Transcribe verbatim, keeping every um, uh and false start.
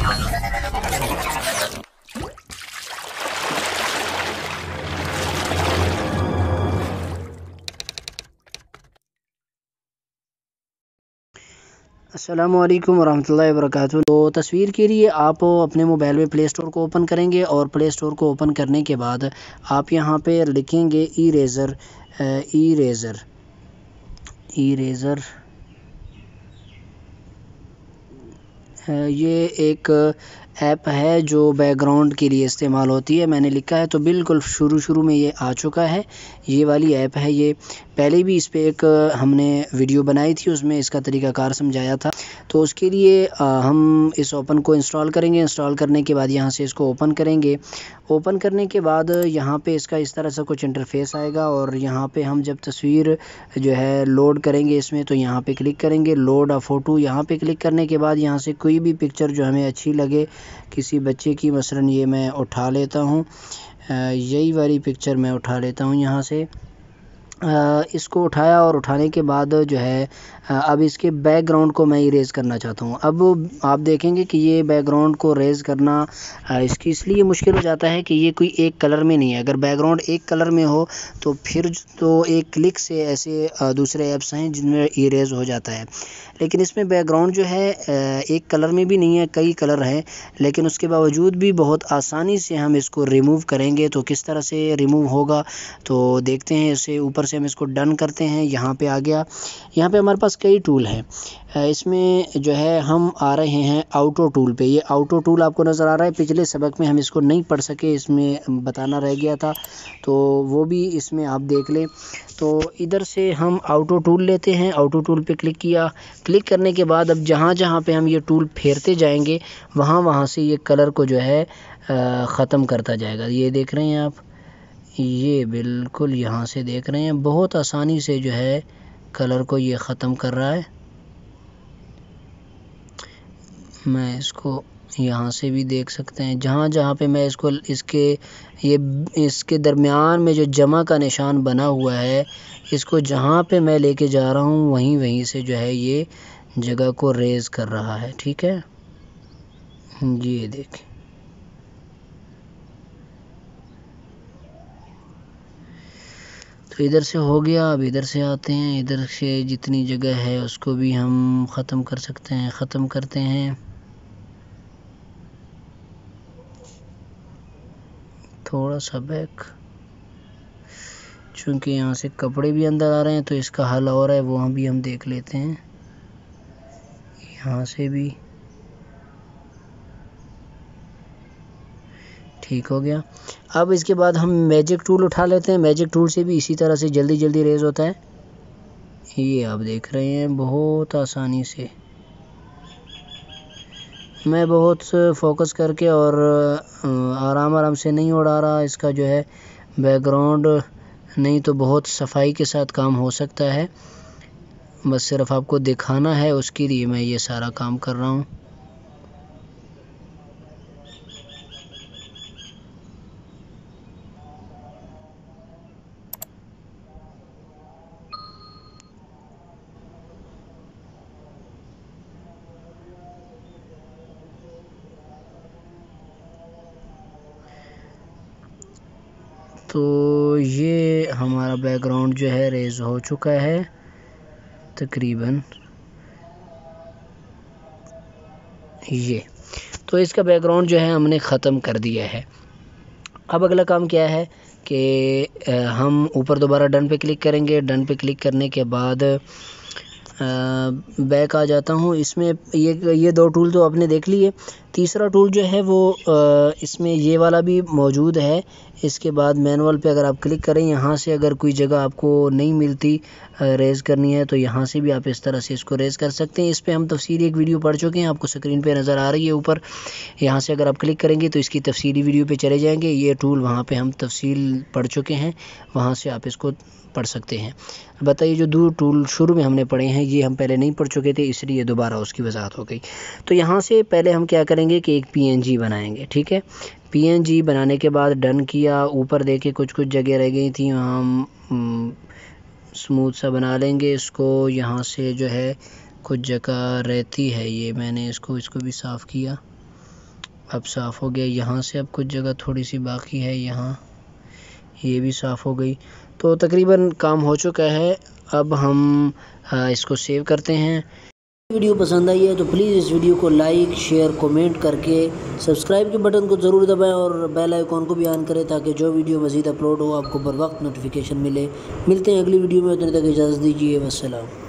अस्सलामुअलैकुम वरहमतुल्लाहि वबरकातुहू। तो तस्वीर के लिए आप अपने मोबाइल में प्ले स्टोर को ओपन करेंगे और प्ले स्टोर को ओपन करने के बाद आप यहाँ पे लिखेंगे इरेज़र इरेज़र इरेज़र ये एक ऐप है जो बैकग्राउंड के लिए इस्तेमाल होती है। मैंने लिखा है तो बिल्कुल शुरू शुरू में ये आ चुका है। ये वाली ऐप है। ये पहले भी इस पे एक हमने वीडियो बनाई थी, उसमें इसका तरीक़ाकार समझाया था। तो उसके लिए आ, हम इस ओपन को इंस्टॉल करेंगे। इंस्टॉल करने के बाद यहाँ से इसको ओपन करेंगे। ओपन करने के बाद यहाँ पे इसका इस तरह से कुछ इंटरफेस आएगा और यहाँ पे हम जब तस्वीर जो है लोड करेंगे इसमें, तो यहाँ पे क्लिक करेंगे लोड अ फ़ोटो। यहाँ पे क्लिक करने के बाद यहाँ से कोई भी पिक्चर जो हमें अच्छी लगे किसी बच्चे की, मसलन ये मैं उठा लेता हूँ, यही वाली पिक्चर मैं उठा लेता हूँ यहाँ से। आ, इसको उठाया और उठाने के बाद जो है आ, अब इसके बैकग्राउंड को मैं इरेज़ करना चाहता हूँ। अब आप देखेंगे कि ये बैकग्राउंड को रेज़ करना आ, इसकी इसलिए मुश्किल हो जाता है कि ये कोई एक कलर में नहीं है। अगर बैकग्राउंड एक कलर में हो तो फिर तो एक क्लिक से ऐसे आ, दूसरे ऐप्स हैं जिनमें इरेज़ हो जाता है, लेकिन इसमें बैकग्राउंड जो है एक कलर में भी नहीं है, कई कलर हैं, लेकिन उसके बावजूद भी बहुत आसानी से हम इसको रिमूव करेंगे। तो किस तरह से रिमूव होगा तो देखते हैं। इसे ऊपर से हम इसको डन करते हैं। यहाँ पे आ गया। यहाँ पे हमारे पास कई टूल हैं। इसमें जो है हम आ रहे हैं ऑटो टूल पे। ये ऑटो टूल आपको नज़र आ रहा है। पिछले सबक में हम इसको नहीं पढ़ सके, इसमें बताना रह गया था, तो वो भी इसमें आप देख लें। तो इधर से हम ऑटो टूल लेते हैं। ऑटो टूल पे क्लिक किया। क्लिक करने के बाद अब जहाँ जहाँ पे हम ये टूल फेरते जाएंगे वहाँ वहाँ से ये कलर को जो है ख़त्म करता जाएगा। ये देख रहे हैं आप, ये बिल्कुल यहाँ से देख रहे हैं बहुत आसानी से जो है कलर को ये ख़त्म कर रहा है। मैं इसको यहाँ से भी देख सकते हैं, जहाँ जहाँ पे मैं इसको इसके ये इसके दरमियान में जो जमा का निशान बना हुआ है, इसको जहाँ पे मैं लेके जा रहा हूँ वहीं वहीं से जो है ये जगह को रेज़ कर रहा है। ठीक है, ये देखें। तो इधर से हो गया। अब इधर से आते हैं। इधर से जितनी जगह है उसको भी हम ख़त्म कर सकते हैं। ख़त्म करते हैं। थोड़ा सा बैक, चूँकि यहाँ से कपड़े भी अंदर आ रहे हैं तो इसका हल और है, वो हम भी हम देख लेते हैं। यहाँ से भी ठीक हो गया। अब इसके बाद हम मैजिक टूल उठा लेते हैं। मैजिक टूल से भी इसी तरह से जल्दी जल्दी रेज़ होता है। ये आप देख रहे हैं बहुत आसानी से। मैं बहुत फोकस करके और आराम आराम से नहीं उड़ा रहा इसका जो है बैकग्राउंड, नहीं तो बहुत सफाई के साथ काम हो सकता है। बस सिर्फ आपको दिखाना है, उसके लिए मैं ये सारा काम कर रहा हूँ। तो ये हमारा बैकग्राउंड जो है रेज़ हो चुका है तकरीबन। ये तो इसका बैकग्राउंड जो है हमने ख़त्म कर दिया है। अब अगला काम क्या है कि हम ऊपर दोबारा डन पे क्लिक करेंगे। डन पे क्लिक करने के बाद बैक आ जाता हूँ। इसमें ये ये दो टूल तो आपने देख लिए। तीसरा टूल जो है वो इसमें ये वाला भी मौजूद है। इसके बाद मैनुअल पे अगर आप क्लिक करें, यहाँ से अगर कोई जगह आपको नहीं मिलती रेज़ करनी है तो यहाँ से भी आप इस तरह से इसको रेज़ कर सकते हैं। इस पर हम तफसीली एक वीडियो पढ़ चुके हैं, आपको स्क्रीन पे नज़र आ रही है ऊपर। यहाँ से अगर आप क्लिक करेंगे तो इसकी तफसीली वीडियो पे चले जाएंगे। ये टूल वहाँ पे हम तफसील पढ़ चुके हैं, वहाँ से आप इसको पढ़ सकते हैं। बताइए जो दो टूल शुरू में हमने पढ़े हैं ये हम पहले नहीं पढ़ चुके थे, इसलिए दोबारा उसकी वजाहत हो गई। तो यहाँ से पहले हम क्या करेंगे कि एक पीएनजी बनाएंगे। ठीक है, पीएनजी बनाने के बाद डन किया। ऊपर देखे कुछ कुछ जगह रह गई थी, हम स्मूथ सा बना लेंगे इसको। यहाँ से जो है कुछ जगह रहती है, ये मैंने इसको इसको भी साफ़ किया। अब साफ़ हो गया। यहाँ से अब कुछ जगह थोड़ी सी बाकी है, यहाँ ये भी साफ़ हो गई। तो तकरीबन काम हो चुका है। अब हम इसको सेव करते हैं। वीडियो पसंद आई है तो प्लीज़ इस वीडियो को लाइक शेयर कमेंट करके सब्सक्राइब के बटन को ज़रूर दबाएं और बेल आइकॉन को भी ऑन करें ताकि जो वीडियो मज़ीद अपलोड हो आपको बर वक्त नोटिफिकेशन मिले। मिलते हैं अगली वीडियो में, उतने तक इजाज़त दीजिए। वस्सलाम।